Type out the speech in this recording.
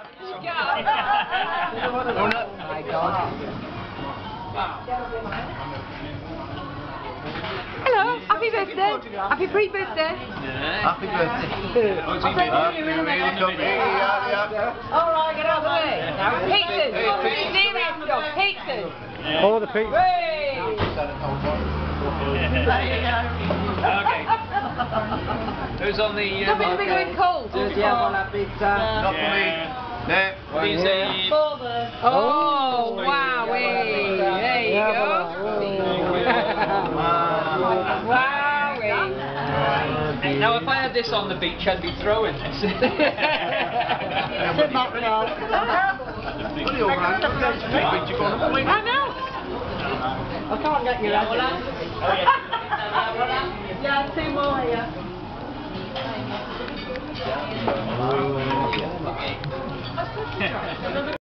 My God. Hello, happy birthday. Happy pre-birthday. Happy birthday. Alright, get out of the way. Pizzas. Serious stuff. Pizzas. Oh, the pizza. Hey. Okay. Who's on the... Something's been going cold. Does he have on that pizza? Not for me. No. Oh, wow. There you go. Now, if I had this on the beach, I'd be throwing this. Sit back now. I know. I can't get you out. Yeah, 2 more, yeah.